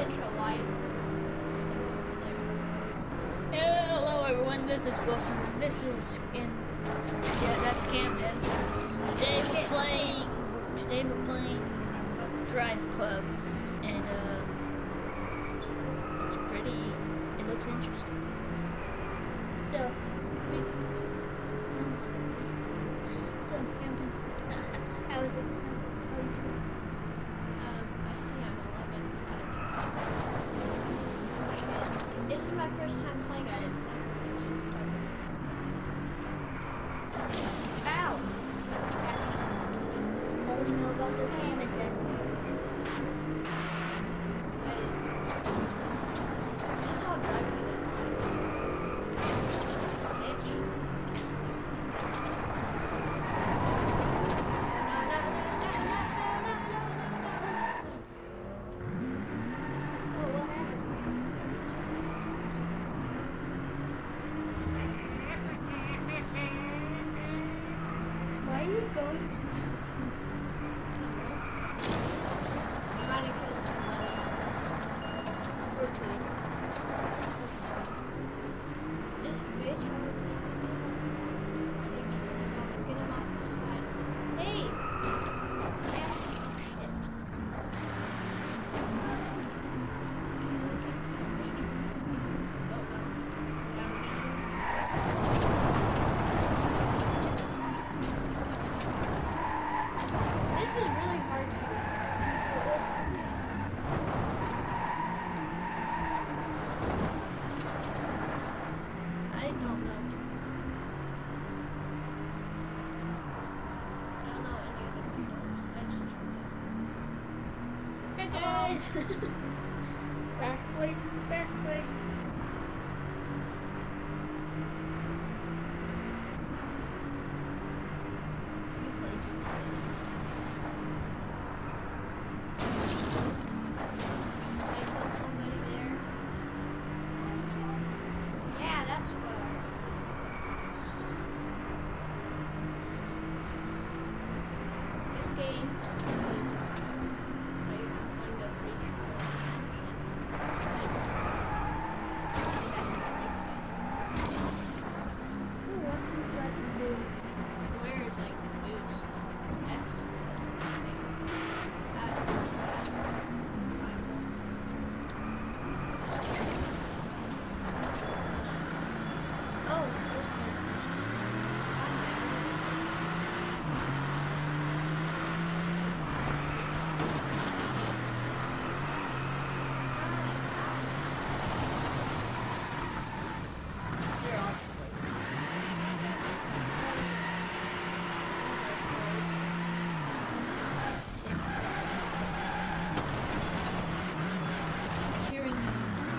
intro, Wyatt. So hello everyone, this is Wilson and this is that's Camden. Today we're playing Drive Club, and it looks interesting. So Camden, how is it? How are you doing? I see I'm 11th. This is my first time playing. I literally just started. Ow! All we know about this game is that it's amazing. I just saw driving in it. Bitch. You see it. What happened? Why are you going so slow? I might have killed somebody. Or two. This bitch, I'm gonna take him. Take him. I'm gonna get him off the side. Hey! Shit. You can see them. Oh, no. This is really hard to control. Yes. I don't know. I don't know any of the controls. I just turned it. Hey guys! Last place is the best place. You play GTA. I killed somebody there. Yeah, that's what I heard. This game is like playing the free Ooh, what's this button do? Square is like boost. X does nothing. Oh, this They're all Cheering you.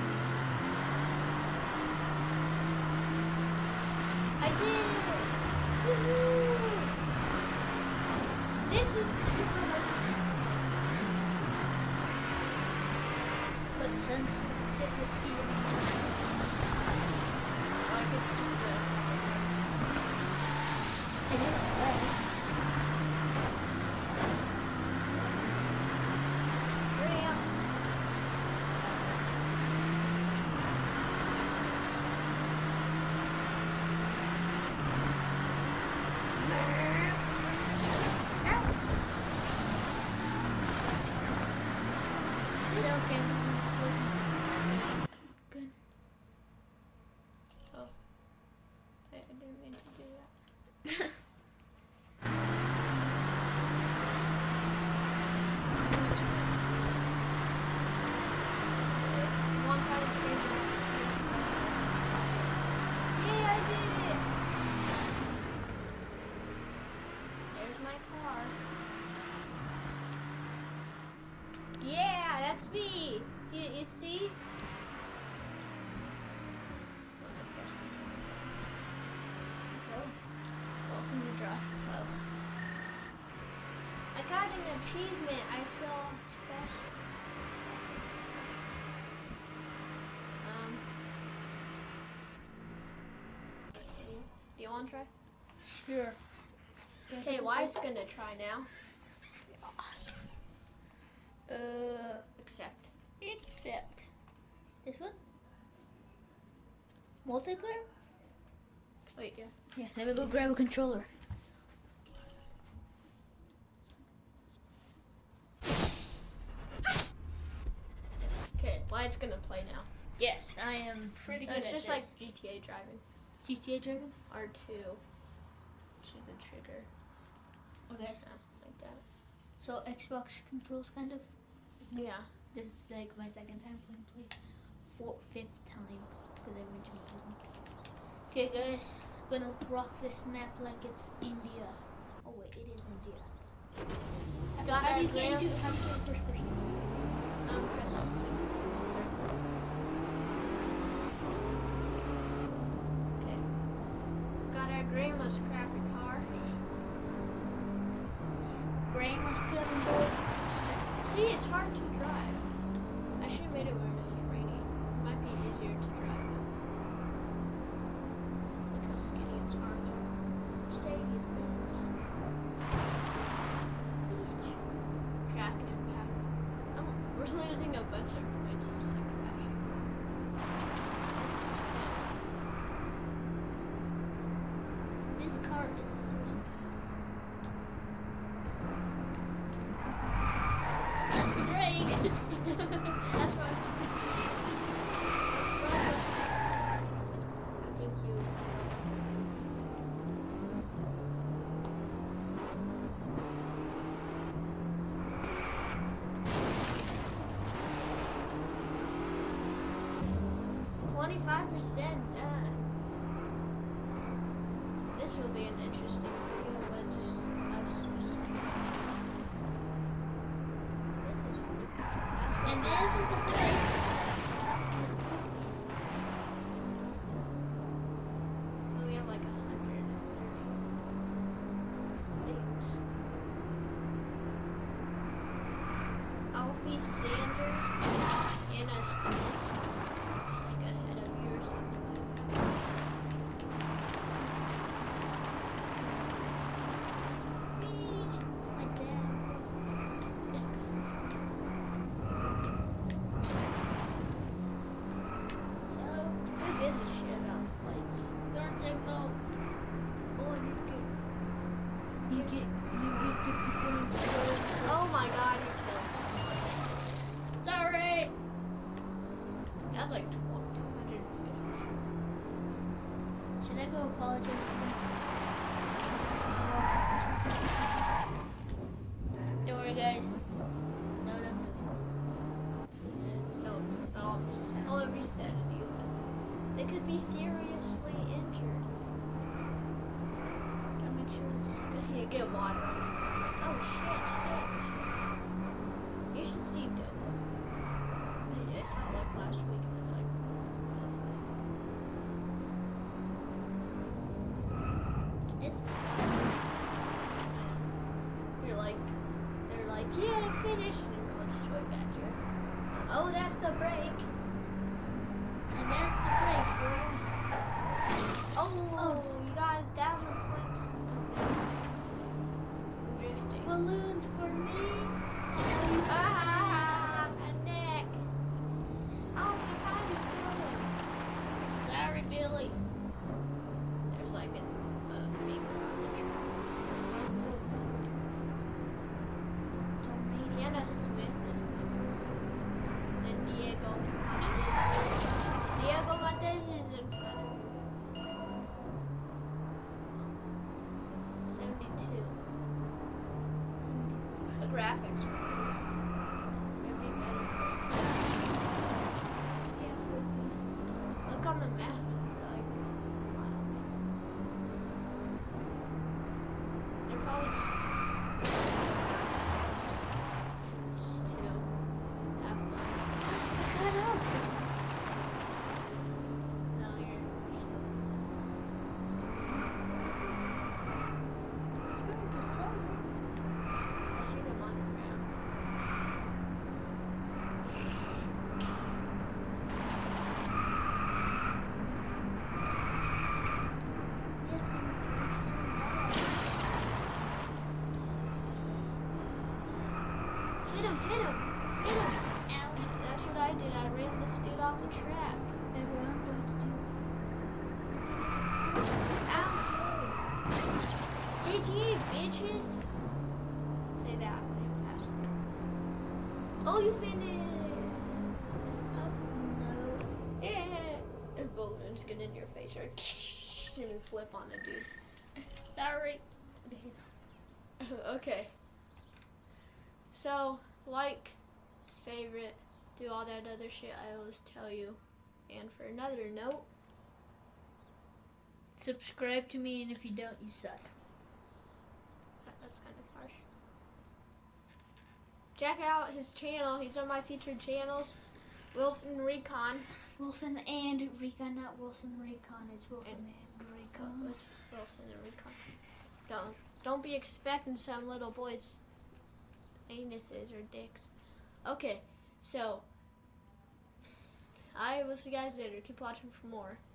I did it! Woohoo! This is super hard. Put sensitivity in. Like it's just good. It is bad. Hurry up. Still can't. Good. Oh. I didn't mean to do that. One part of this game. Yay, I did it! There's my car. Yeah, that's me! You see? Welcome to Drive Club. I got an achievement. I feel special. Do you want to try? Sure. Okay, Wyatt's gonna try now. Accept. It's accept. This one? Multiplayer? Wait, yeah. Yeah, let me go grab a controller. Okay, Wyatt's gonna play now. Yes, I am pretty good It's at just this. like GTA driving. GTA driving? R2 to the trigger. Okay. Yeah, like that. So Xbox controls kind of? Yeah. This is like my second time playing fifth time because I originally told me. Okay guys, I'm gonna rock this map like it's India. Oh wait, it is India. How do you get into first person? Press circle. Okay. Got our grandma's crappy car. Grandma's coming, boy. See, it's hard to drive. I should have made it when it was raining. It might be easier to drive now. I trust Gideon's arms are Mercedes Benz. Track impact. We're losing a bunch of points to see crashing. This car is the brakes. That's right. Thank you. Done. This will be an interesting video, but just us just this is hard to control. And this is the brake. So we have like 138. Alfie Sanders and a Smith like ahead of you or something like that. My dad. Who gives a shit about lights? Turn signal. Oh, I need to get. You get 50 coins. Oh my god, you killed someone. Sorry. That's like 250. Should I go apologize to them? Don't worry, guys. No. So, I'll reset it even. They could be seriously injured. Gotta make sure this is Because you get water on it. Like, oh shit. You should see Domo. I saw it like last week and it's like really funny. It's They're like, yeah, I finished. And we're just way back here. Oh, that's the brake. and that's the brake, bro. Oh, you got 1,000 points. Okay. I'm drifting. Balloons for me. Ah, my neck. Oh my god, you killed him. Sorry, Billy. There's like a finger on the track. Hannah Smith is then Diego Matez. Diego Matez is in front of him. 72. The graphics are crazy. It'd be better for Yeah, would be. look on the map. Like, they're probably just to have fun. Cut up. No, you're It's weird to summon. I see them on the ground. Yes, I'm Hit him! Ow. That's what I did. I off the track. That's what I'm about to do. Ow! GG, bitches! Say that when you pass. Oh, you finished! Oh no. Yeah! And balloons get in your face, right? And you flip on it, dude. Sorry. Okay. So, like, favorite, do all that other shit I always tell you. And for another note, Subscribe to me, and if you don't, you suck. that's kind of harsh. Check out his channel. He's on my featured channels. Wilson Recon. Wilson and Recon, not Wilson Recon. It's Wilson and Recon. Wilson and Recon. Don't be expecting some little boys' anuses or dicks. Okay, so I will see you guys later. Keep watching for more.